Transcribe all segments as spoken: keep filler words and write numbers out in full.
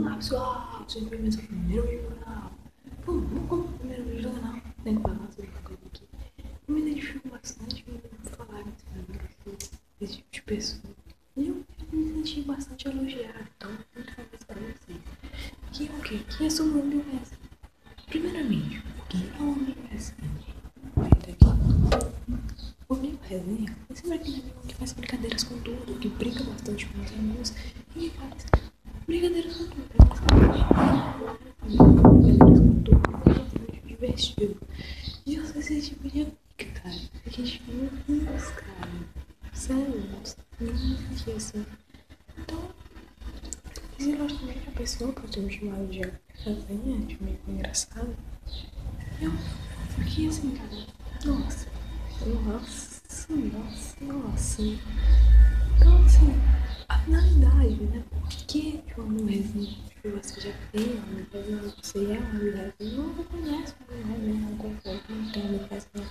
lá, pessoal, sejam bem-vindos ao primeiro vídeo do canal. Bom, vamos como o primeiro vídeo do canal, tem que falar sobre uma coisa aqui. Eu me identifico bastante, eu vou falar muito sobre esse tipo de pessoa. E eu me senti bastante elogiado, então muito feliz para vocês. Que é o quê? Que é sobre o aniversário. Primeiramente, o que é o aniversário? Olha aqui. O amigo resenha é sempre aquele amigo que faz brincadeiras com tudo, que brinca bastante com os amigos e faz brincadeiras com tudo. Brincadeiras com tudo, é bastante divertido. E eu sou esse tipo de amiga, cara. A gente não faz, cara. Sério, não existe assim. Então, fisiologicamente a pessoa pode ter me chamado de resenha, de amigo engraçado. E eu fiquei assim, cara. Nossa, nossa, nossa, nossa. Então, assim, a finalidade, né? Por que que o amigo resenha? Porque você já tem um amigo resenha, você é um amigo resenha, não reconhece o amigo resenha, não concorda, não tem amigo resenha.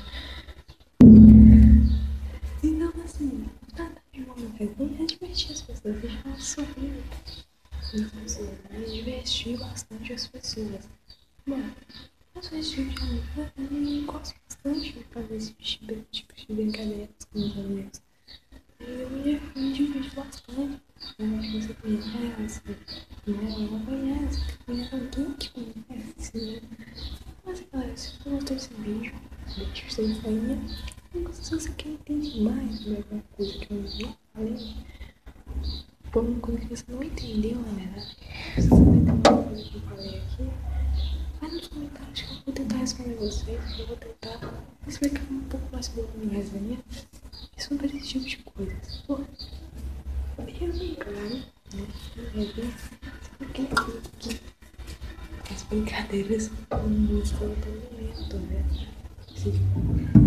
Então, assim, nada de um amigo resenha é divertir as pessoas, deixar elas sorrir as pessoas, né? Divertir bastante as pessoas. Bom, eu sou esse tipo de amigo e gosto bastante de fazer esse tipo de brincadeiras com meus amigos. Eu me, me divirto bastante. Eu acho que você conhece, né? Ela conhece, conhece alguém que conhece, né? Mas, galera, se você gostou desse vídeo, deixa o seu joinha. E se você quer entender mais sobre alguma coisa que eu não falei, por alguma coisa que você não entendeu, na verdade, se você não entendeu alguma coisa que eu falei aqui, vai nos comentários que eu vou tentar responder vocês. Eu vou tentar explicar um pouco mais sobre a minha resenha e sobre esse tipo de coisas. Pô, eu não claro, né? Resenha, porque aqui as brincadeiras não estou tão lento, né?